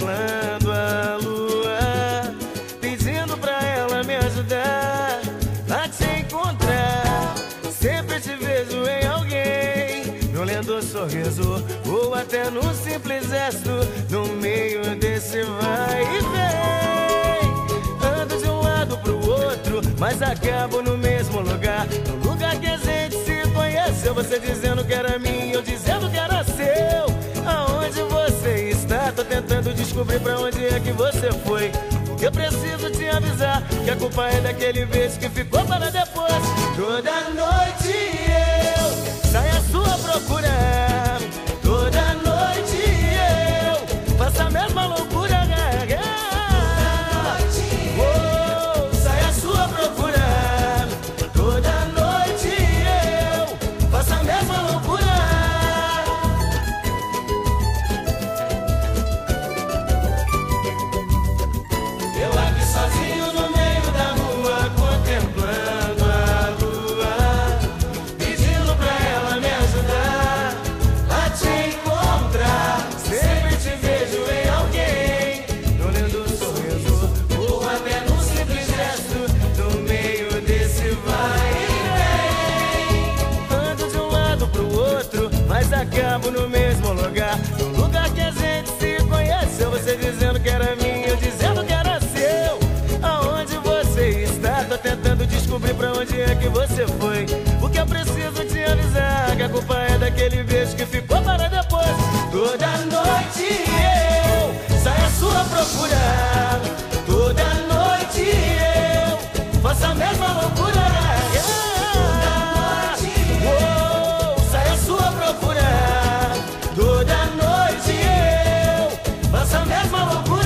contemplando a lua, pedindo pra ela me ajudar a te encontrar. Sempre te vejo em alguém, num lindo sorriso, ou até num simples gesto, no meio desse vai e vem. Ando de um lado pro outro, mas acabo no mesmo lugar, no lugar que a gente se conheceu. Você dizendo que era minha, eu dizendo que era seu. Aonde você está? Tô tentando descobrir pra onde é que você foi. Porque eu preciso te avisar que a culpa é daquele beijo que ficou para depois. Toda noite eu saio à sua procura, toda noite eu faço a mesma loucura. Oh, saio à sua procura, toda noite eu faço a mesma loucura. Eu aqui sozinho no meio da rua, contemplando a lua, pedindo pra ela me ajudar a te encontrar. Sempre te vejo em alguém, no lindo sorriso, ou até num simples gesto, no meio desse vai e vem. Ando de um lado pro outro, mas acabo no mesmo lugar, no lugar que a gente se conheceu. Você dizendo que era minha, eu dizendo que era seu. Aonde você está? Tô tentando descobrir pra onde é que você foi. Porque eu preciso te avisar que a culpa é daquele beijo que ficou para depois. Toda noite eu saio à sua procura, toda noite eu faço a mesma loucura. Oh, saio à sua procura, toda noite eu faço a mesma loucura.